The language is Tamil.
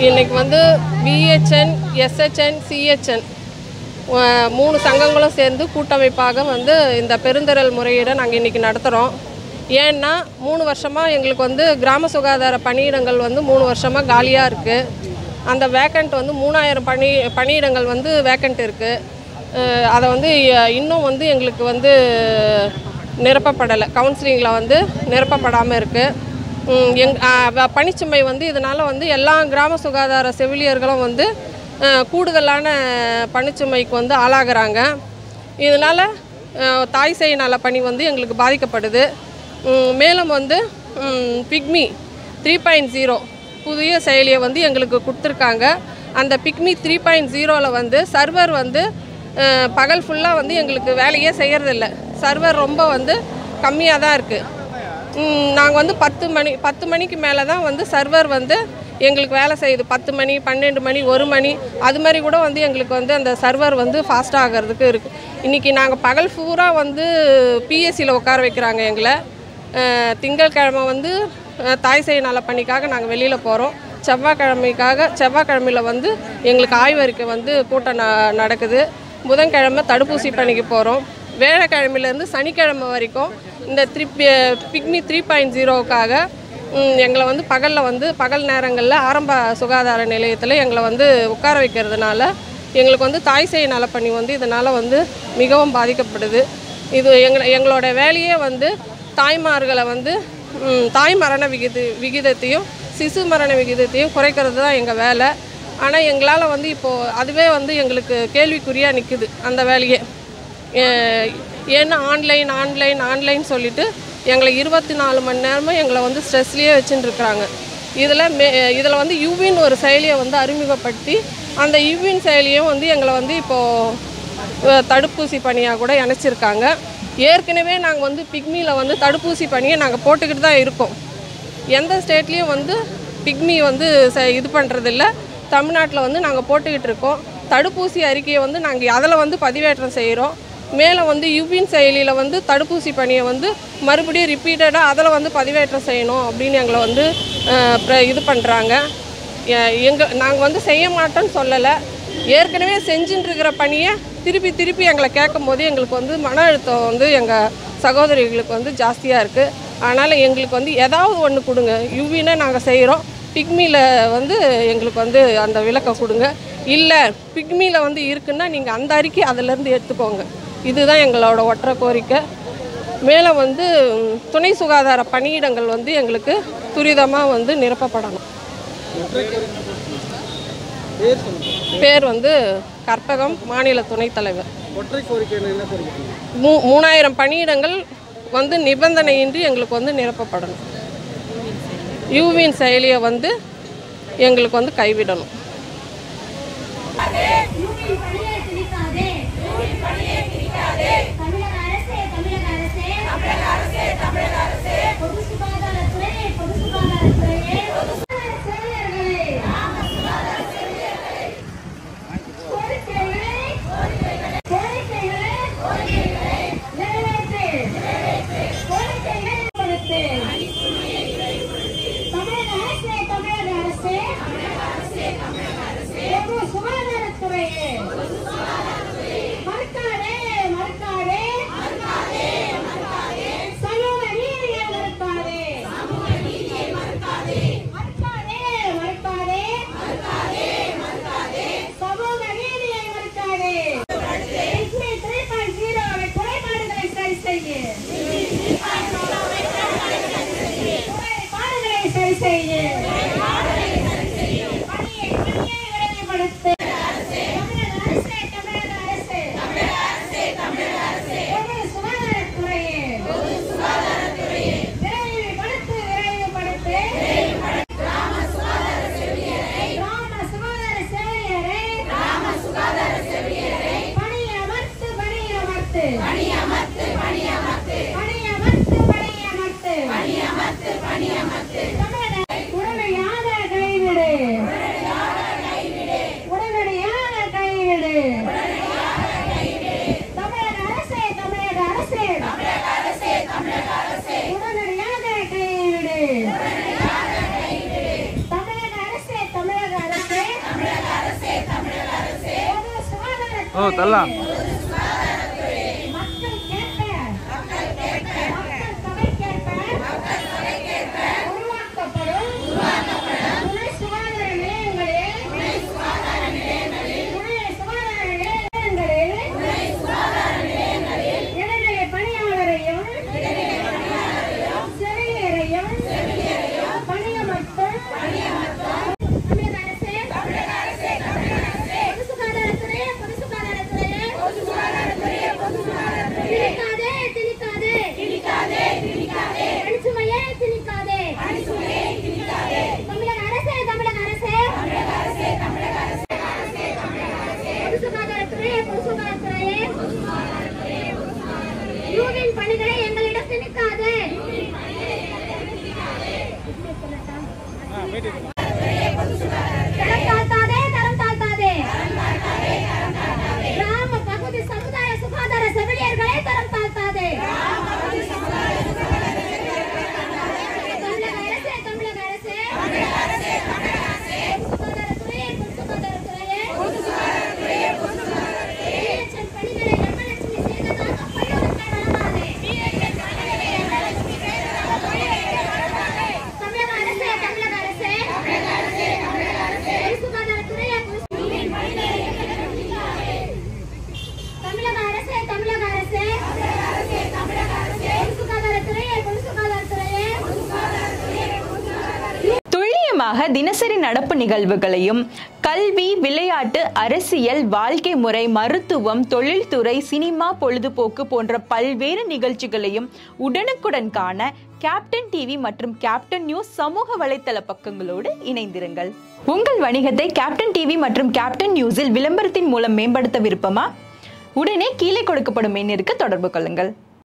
இன்றைக்கி வந்து பிஹெச்என், எஸ்ஹெச்என், சிஹெச்என் 3 சங்கங்களும் சேர்ந்து கூட்டமைப்பாக வந்து இந்த பெருந்திரள் முறையீடை நாங்கள் இன்றைக்கி நடத்துகிறோம். ஏன்னா 3 வருஷமாக எங்களுக்கு வந்து கிராம சுகாதார பணியிடங்கள் வந்து 3 வருஷமாக காலியாக இருக்குது. அந்த வேக்கண்ட் வந்து 3000 பணியிடங்கள் வந்து வேக்கண்ட் இருக்குது. அதை வந்து இன்னும் வந்து எங்களுக்கு வந்து நிரப்பப்படலை, கவுன்சிலிங்கில் வந்து நிரப்பப்படாமல் இருக்குது. பணிச்சுமை வந்து இதனால் வந்து எல்லா கிராம சுகாதார செவிலியர்களும் வந்து கூடுதலான பணிச்சுமைக்கு வந்து ஆளாகிறாங்க. இதனால் தாய் சேய் நல பணி வந்து எங்களுக்கு பாதிக்கப்படுது. மேலும் வந்து பிக்மி 3.0 புதிய செயலியை வந்து எங்களுக்கு கொடுத்துருக்காங்க. அந்த பிக்மி 3.0ல் வந்து சர்வர் வந்து பகல் ஃபுல்லாக வந்து எங்களுக்கு வேலையே செய்கிறதில்ல. சர்வர் ரொம்ப வந்து கம்மியாக தான் இருக்குது. நாங்கள் வந்து 10 மணிக்கு மேலே தான் வந்து சர்வர் வந்து எங்களுக்கு வேலை செய்யுது. 10 மணி, 12 மணி, 1 மணி அது மாதிரி கூட வந்து எங்களுக்கு வந்து அந்த சர்வர் வந்து ஃபாஸ்ட்டாக ஆகிறதுக்கு இருக்குது. இன்றைக்கி நாங்கள் பகல் பூரா வந்து பிஎஸ்சியில் உட்கார வைக்கிறாங்க எங்களை. திங்கட்கிழமை வந்து தாய் சேய் நல பணிக்காக நாங்கள் வெளியில் போகிறோம். செவ்வாய்க்கிழமையில் வந்து எங்களுக்கு ஆய்வறிக்கை வந்து கூட்டம் நடக்குது. புதன்கிழமை தடுப்பூசி பணிக்கு போகிறோம். வேலைக்கிழமையிலேருந்து சனிக்கிழமை வரைக்கும் இந்த பிக்மி 3.0க்காக எங்களை வந்து பகல் நேரங்களில் ஆரம்ப சுகாதார நிலையத்தில் எங்களை வந்து உட்கார வைக்கிறதுனால எங்களுக்கு வந்து தாய் சேய் நலப்பணி வந்து இதனால் வந்து மிகவும் பாதிக்கப்படுது. இது எங்களோட வேலையே வந்து தாய்மார்களை வந்து தாய் மரண விகிதத்தையும் சிசு மரண விகிதத்தையும் குறைக்கிறது தான் எங்கள் வேலை. ஆனால் எங்களால் வந்து இப்போது அதுவே வந்து எங்களுக்கு கேள்விக்குறியாக நிற்குது அந்த வேலையே. ஏன்னா ஆன்லைன் சொல்லிவிட்டு எங்களை 24 மணி நேரமும் எங்களை வந்து ஸ்ட்ரெஸ்லேயே வச்சுட்டுருக்குறாங்க. இதில் வந்து யூவின்னு ஒரு செயலியை வந்து அறிமுகப்படுத்தி அந்த யூவின் செயலியும் வந்து எங்களை வந்து இப்போது தடுப்பூசி பணியாக கூட இணைச்சிருக்காங்க. ஏற்கனவே நாங்கள் வந்து பிக்மியில் வந்து தடுப்பூசி பணியை நாங்கள் போட்டுக்கிட்டு தான் இருக்கோம். எந்த ஸ்டேட்லேயும் வந்து பிக்மி வந்து இது பண்ணுறதில்ல. தமிழ்நாட்டில் வந்து நாங்கள் போட்டுக்கிட்டு இருக்கோம். தடுப்பூசி அறிக்கையை வந்து நாங்கள் அதில் வந்து பதிவேற்றம் செய்கிறோம். மேலே வந்து யூவின் செயலியில் வந்து தடுப்பூசி பணியை வந்து மறுபடியும் ரிப்பீட்டடாக அதில் வந்து பதிவேற்றம் செய்யணும் அப்படின்னு எங்களை வந்து இது பண்ணுறாங்க. நாங்கள் வந்து செய்ய மாட்டோன்னு சொல்லலை. ஏற்கனவே செஞ்சுட்டுருக்கிற பணியை திருப்பி எங்களை கேட்கும் போது எங்களுக்கு வந்து மன அழுத்தம் வந்து எங்கள் சகோதரிகளுக்கு வந்து ஜாஸ்தியாக இருக்குது. அதனால் எங்களுக்கு வந்து ஏதாவது ஒன்று கொடுங்க. யூவினை நாங்கள் செய்கிறோம், பிக்மியில் வந்து எங்களுக்கு வந்து அந்த விளக்கம் கொடுங்க. இல்லை பிக்மியில் வந்து இருக்குன்னா நீங்கள் அந்த அறிக்கை அதிலேருந்து எடுத்துக்கோங்க. இதுதான் எங்களோட ஒற்றை கோரிக்கை. மேலே வந்து துணை சுகாதார பணியிடங்கள் வந்து எங்களுக்கு துரிதமாக வந்து நிரப்பப்படணும். பேர் வந்து கற்பகம், மாநில துணைத் தலைவர். 3000 பணியிடங்கள் வந்து நிபந்தனையின்றி எங்களுக்கு வந்து நிரப்பப்படணும். யூவின் செயலியை வந்து எங்களுக்கு வந்து கைவிடணும். உடனே ஓ தரலாம். தினசரி நடப்பு நிகழ்வுகளையும் கல்வி, விளையாட்டு, அரசியல், வாழ்க்கை முறை, மருத்துவம், தொழில்துறை, சினிமா, பொழுதுபோக்கு போன்ற பல்வேறு நிகழ்ச்சிகளையும் உடனுக்குடன் காண கேப்டன் டிவி மற்றும் கேப்டன் நியூஸ் சமூக வலைத்தள பக்கங்களோடு இணைந்திருங்கள். உங்கள் வணிகத்தை கேப்டன் டிவி மற்றும் கேப்டன் நியூஸில் விளம்பரத்தின் மூலம் மேம்படுத்த விருப்பமா? உடனே கீழே கொடுக்கப்படும் எண்ணிற்கு தொடர்பு கொள்ளுங்கள்.